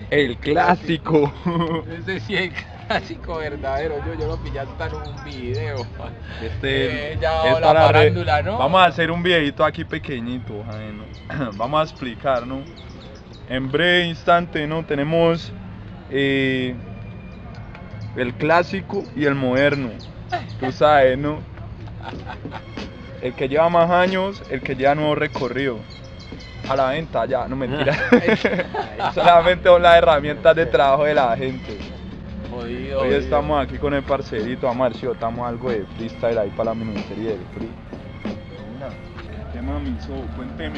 El clásico. Ese sí es el clásico verdadero. Yo lo pillé hasta en un video. Ya Es la para farándula, ¿no? Vamos a hacer un videito aquí pequeñito, ¿no? Vamos a explicar, ¿no? En breve instante, ¿no? Tenemos el clásico y el moderno. Tú sabes, ¿no? El que lleva más años, el que lleva nuevo recorrido. A la venta ya, no mentira. Solamente son las herramientas de trabajo de la gente. Jodido, Hoy estamos aquí con el parcerito, vamos a ver si botamos algo de freestyle ahí para la miniserie del free. ¿Qué mami? Cuénteme,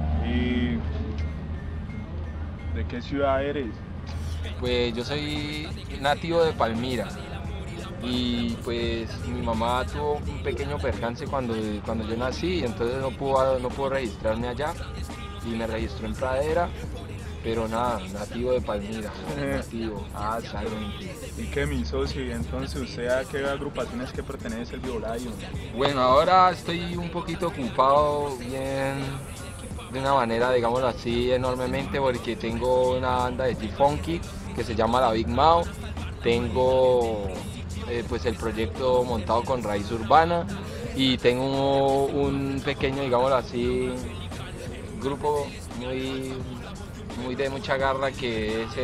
¿de qué ciudad eres? Pues yo soy nativo de Palmira y pues mi mamá tuvo un pequeño percance cuando yo nací, y entonces no pudo registrarme allá y me registró en Pradera, pero nada, nativo de Palmira, nativo. Exactamente. ¿Y qué mi socio? Entonces, ¿usted a qué agrupaciones que pertenece el Violayo? Bueno, ahora estoy un poquito ocupado bien, de una manera, digámoslo así, enormemente, porque tengo una banda de G-Funky que se llama La Big Mao. Tengo pues el proyecto montado con Raíz Urbana y tengo un pequeño, digámoslo así, grupo muy de mucha garra, que es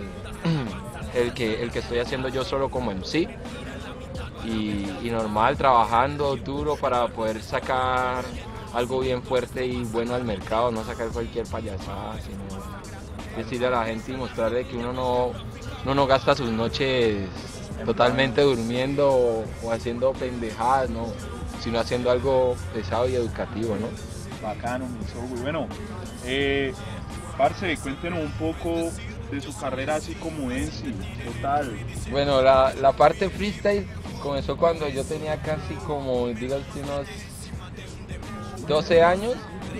el que estoy haciendo yo solo como MC. Y normal, trabajando duro para poder sacar algo bien fuerte y bueno al mercado, no sacar cualquier payasada, sino decirle a la gente y mostrarle que uno no gasta sus noches totalmente durmiendo o haciendo pendejadas, ¿no? Sino haciendo algo pesado y educativo, ¿no? Bacano, mi socio. Bueno, parce, cuéntenos un poco de su carrera así como MC, total. Bueno, la parte freestyle comenzó cuando yo tenía casi como, digo, unos 12 años,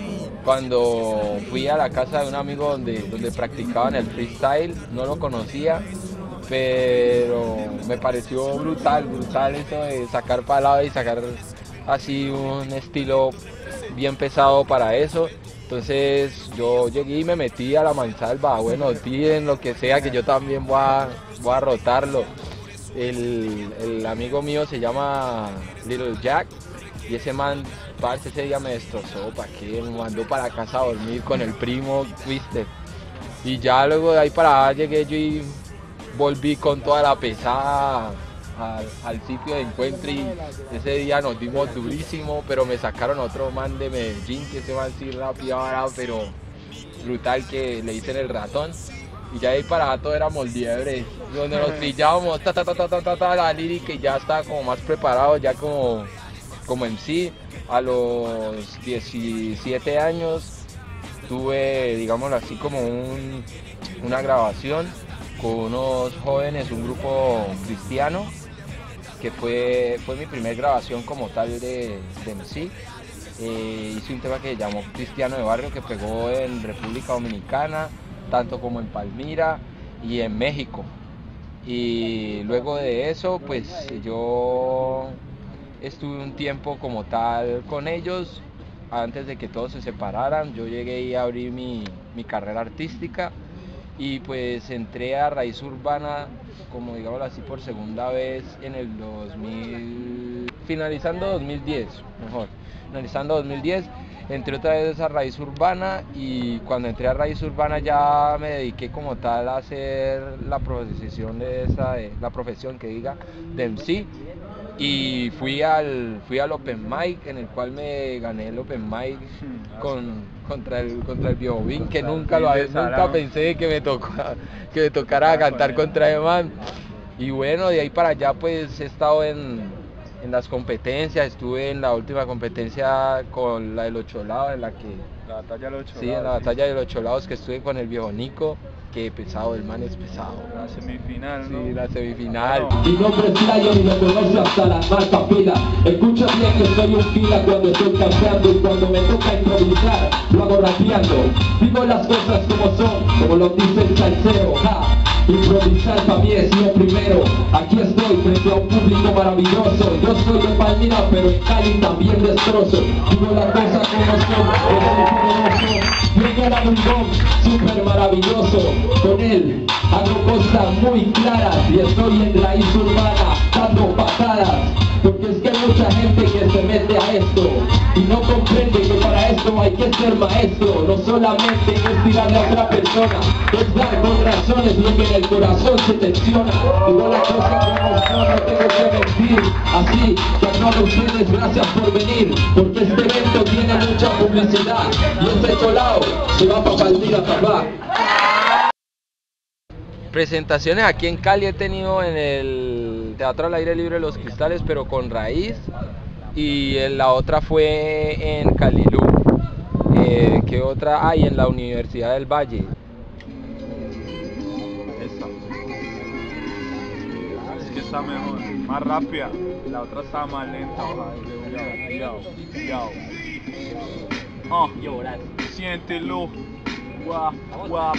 cuando fui a la casa de un amigo donde practicaban el freestyle. No lo conocía, pero me pareció brutal eso de sacar palabra y sacar así un estilo bien pesado para eso. Entonces yo llegué y me metí a la mansalva, bueno, tiren lo que sea, que yo también voy a rotarlo. El amigo mío se llama Little Jack y ese man, parce, ese día me destrozó, ¿para qué? Me mandó para casa a dormir con el primo Twister. Y ya luego de ahí para allá llegué yo y volví con toda la pesada al sitio de encuentro, y ese día nos dimos durísimo, pero me sacaron otro man de Medellín, que se va a decir rapiara, pero brutal, que le dicen el ratón. Y ya de ahí para allá todo éramos liebres, donde nos pillábamos la lírica, y ya estaba como más preparado, ya como en sí. A los 17 años tuve, digámoslo así, como una grabación con unos jóvenes, un grupo cristiano, que fue mi primer grabación como tal de MC. Hice un tema que se llamó Cristiano de Barrio, que pegó en República Dominicana, tanto como en Palmira y en México. Y luego de eso, pues yo estuve un tiempo como tal con ellos, antes de que todos se separaran. Yo llegué y abrí mi carrera artística, y pues entré a Raíz Urbana, como digámoslo así, por segunda vez en el 2000, finalizando 2010, entré otra vez a Raíz Urbana, y cuando entré a Raíz Urbana ya me dediqué como tal a hacer la profesión de MC, y fui al Open Mic, en el cual me gané el Open Mic contra el Biobín, que nunca pensé que me tocara cantar contra el man. Y bueno, de ahí para allá pues he estado en las competencias. Estuve en la última competencia con la del Ocholado, La batalla de los 8 sí, en la batalla de los Cholados, que estuve con el viejo Nico, que pesado, el man es pesado. La semifinal, ¿no? Sí, la semifinal. Mi nombre es Lion y lo conoce hasta la marca fila. Escucha bien que soy un fila cuando estoy campeando, y cuando me toca improvisar lo hago rapeando. Digo las cosas como son, como lo dice el salseo, ja. Improvisar para mí es lo primero. Aquí estoy frente a un público maravilloso. Yo soy de Palmira, pero en Cali también destrozo. Digo la cosa como son, eres poderoso. Vengo a Abundón, súper maravilloso. Con él hago cosas muy claras y estoy en raíz urbana dando patadas. Porque es que hay mucha gente que se mete a esto y no comprende que para esto hay que ser maestro. No solamente es tirarle a otra persona, es dar con razones lo que en el corazón se tensiona. Digo la cosa como son, no tengo que mentir. Así que a todos ustedes gracias por venir, porque este evento tiene mucha publicidad y este cholao se va para Palmira, papá. Presentaciones aquí en Cali he tenido en el Teatro al Aire Libre Los Cristales, pero con Raíz, y la otra fue en Calilú. ¿Qué otra hay? En la Universidad del Valle. Esta. Es que está mejor, más rápida. La otra está más lenta. Siéntelo. Guap, guap.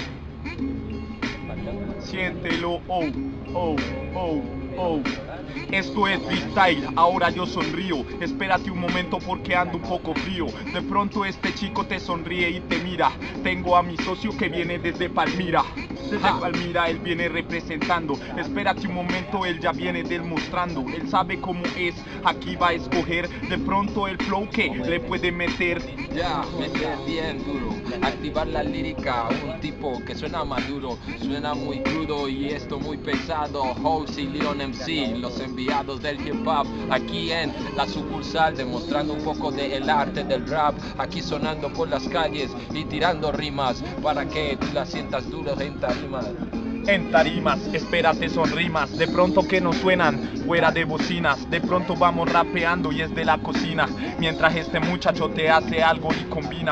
Siéntelo, oh, oh, oh, oh. Esto es freestyle, ahora yo sonrío. Espérate un momento porque ando un poco frío. De pronto este chico te sonríe y te mira. Tengo a mi socio que viene desde Palmira. Desde Palmira él viene representando. Espérate un momento, él ya viene demostrando. Él sabe cómo es, aquí va a escoger de pronto el flow que le puede meter. Ya, meter bien duro, activar la lírica, un tipo que suena maduro, suena muy crudo y esto muy pesado. House y Leon MC, los enviados del hip hop, aquí en la sucursal, demostrando un poco del arte del rap, aquí sonando por las calles y tirando rimas, para que tú las sientas duras en tarimas. En tarimas, espérate son rimas, de pronto que nos suenan fuera de bocinas, de pronto vamos rapeando y es de la cocina, mientras este muchacho te hace algo y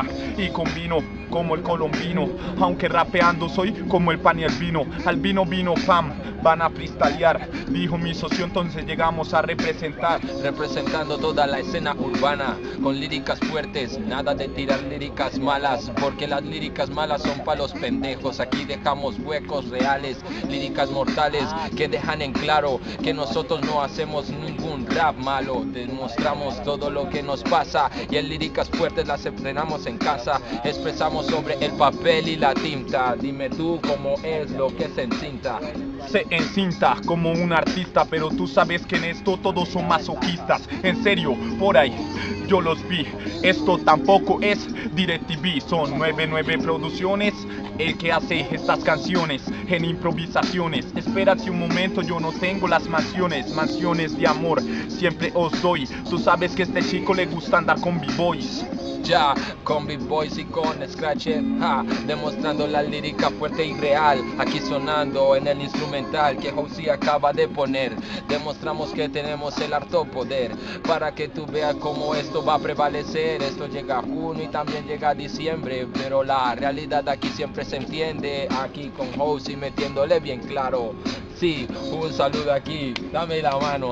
combino como el colombino, aunque rapeando soy como el pan y el vino, al vino pam, van a freestylear, dijo mi socio, entonces llegamos a representar. Representando toda la escena urbana, con líricas fuertes, nada de tirar líricas malas, porque las líricas malas son pa' los pendejos, aquí dejamos huecos reales, líricas mortales que dejan en claro que nosotros no hacemos ningún rap malo, demostramos todo lo que nos pasa y en líricas fuertes las estrenamos en casa, expresamos sobre el papel y la tinta, dime tú cómo es lo que se encinta. Se encinta como un artista, pero tú sabes que en esto todos son masoquistas, en serio, por ahí yo los vi, esto tampoco es DirecTV, son 99 producciones el que hace estas canciones en improvisaciones. Espérate un momento, yo no tengo las mansiones de amor, siempre os doy, tú sabes que a este chico le gusta andar con b-boys. Ya, con Big Boys y con Scratch, demostrando la lírica fuerte y real, aquí sonando en el instrumental que Josie acaba de poner, demostramos que tenemos el harto poder, para que tú veas cómo esto va a prevalecer, esto llega a junio y también llega a diciembre, pero la realidad aquí siempre se entiende, aquí con Josie metiéndole bien claro, sí, un saludo aquí, dame la mano,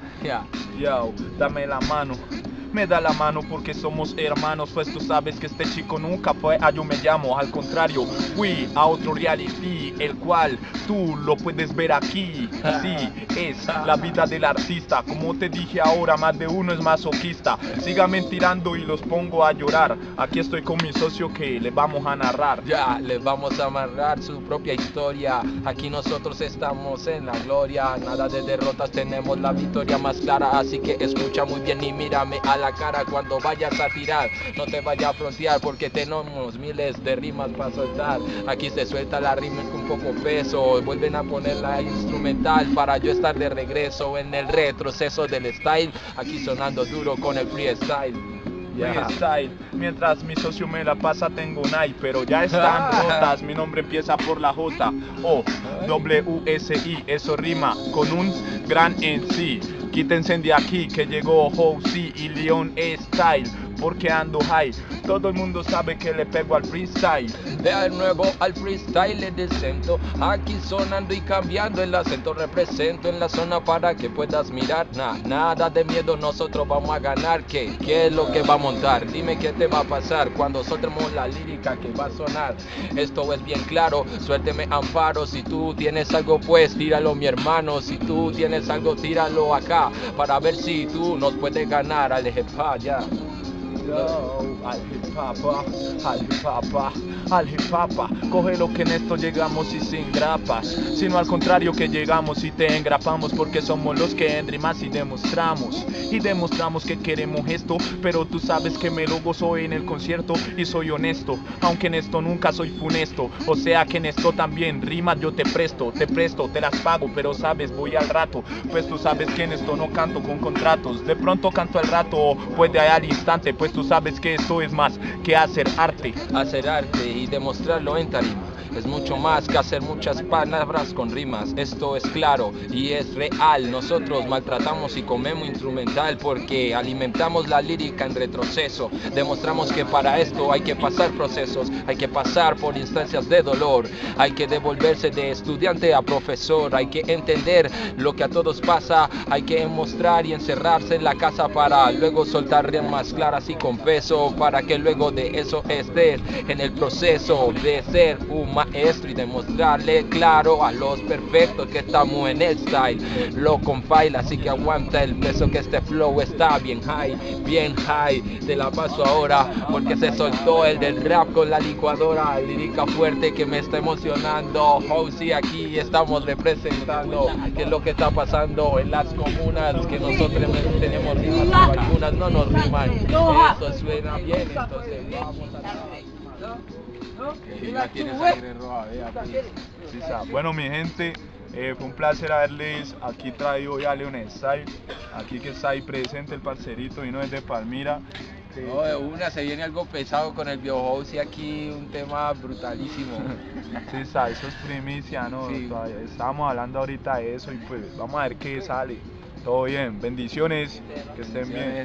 Yo, dame la mano. Me da la mano porque somos hermanos, pues tú sabes que este chico nunca fue a Yo Me Llamo, al contrario, fui a otro reality, el cual tú lo puedes ver aquí. Sí, es la vida del artista, como te dije ahora, más de uno es masoquista. Síganme tirando y los pongo a llorar, aquí estoy con mi socio que le vamos a narrar. Ya, les vamos a amarrar su propia historia, aquí nosotros estamos en la gloria, nada de derrotas, tenemos la victoria más clara, así que escucha muy bien y mírame a la cara cuando vayas a tirar, no te vayas a frontear porque tenemos miles de rimas para soltar, aquí se suelta la rima con poco peso, vuelven a poner la instrumental para yo estar de regreso en el retroceso del style, aquí sonando duro con el freestyle. Freestyle, mientras mi socio me la pasa tengo Nike, pero ya están rotas, mi nombre empieza por la J, O, W-S-I, eso rima con un gran en sí. Quítense de aquí que llegó Josie y Leon Style porque ando high. Todo el mundo sabe que le pego al freestyle. De nuevo al freestyle le descento, aquí sonando y cambiando el acento. Represento en la zona para que puedas mirar. Nada de miedo, nosotros vamos a ganar. ¿Qué es lo que va a montar? Dime qué te va a pasar cuando soltemos la lírica que va a sonar. Esto es bien claro, suélteme amparo. Si tú tienes algo pues tíralo mi hermano. Si tú tienes algo tíralo acá, para ver si tú nos puedes ganar. Al hip hop ya. Al hip hop, al hip hop, coge lo que en esto llegamos y sin grapas, sino al contrario que llegamos y te engrapamos, porque somos los que en rimas y demostramos que queremos esto, pero tú sabes que me lo gozo en el concierto y soy honesto, aunque en esto nunca soy funesto, o sea que en esto también rimas yo te presto, te las pago, pero sabes voy al rato, pues tú sabes que en esto no canto con contratos, de pronto canto al rato o puede al instante, pues tú sabes que esto es más que hacer arte. Hacer arte y demostrarlo en tarima es mucho más que hacer muchas palabras con rimas. Esto es claro y es real. Nosotros maltratamos y comemos instrumental porque alimentamos la lírica en retroceso. Demostramos que para esto hay que pasar procesos, hay que pasar por instancias de dolor, hay que devolverse de estudiante a profesor, hay que entender lo que a todos pasa, hay que mostrar y encerrarse en la casa para luego soltar rimas claras y con peso, para que luego de eso estés en el proceso de ser un maestro y demostrarle claro a los perfectos que estamos en el style. Lo compila, así que aguanta el peso que este flow está bien high. Te la paso ahora porque se soltó el del rap con la licuadora, lírica fuerte que me está emocionando. Housey, aquí estamos representando qué es lo que está pasando en las comunas, que nosotros tenemos rimas, pero algunas no nos riman. Eso suena bien, entonces vamos a... Bueno, mi gente, fue un placer haberles aquí traído hoy a Leon Style, aquí que está ahí presente el parcerito, vino desde Palmira. No, de una, se viene algo pesado con el Biohouse y aquí un tema brutalísimo. Sí, eso es primicia, ¿no? Sí. Estábamos hablando ahorita de eso y pues vamos a ver qué sale. Todo bien, bendiciones, que estén bien.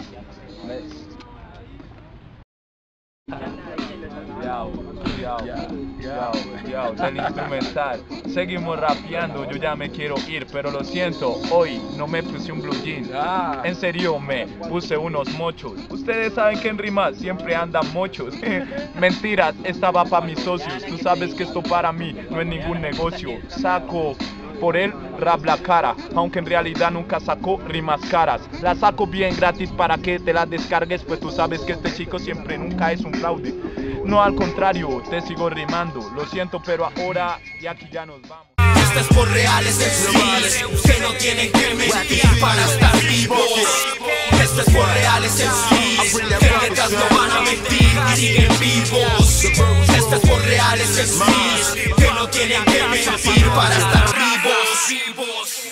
Del instrumental. Seguimos rapeando, yo ya me quiero ir, pero lo siento, hoy no me puse un blue jean. En serio me puse unos mochos. Ustedes saben que en rimas siempre andan mochos. Mentiras, estaba para mis socios. Tú sabes que esto para mí no es ningún negocio. Saco por él rap la cara, aunque en realidad nunca sacó rimas caras. La saco bien gratis para que te las descargues, pues tú sabes que este chico siempre nunca es un fraude. No, al contrario, te sigo rimando. Lo siento, pero ahora y aquí ya nos vamos. Esto es por reales MCs que no tienen que mentir para estar vivos. Esto es por reales MCs que letras no van a mentir y siguen vivos. Esto es por reales MCs que no tienen que mentir para estar vivos.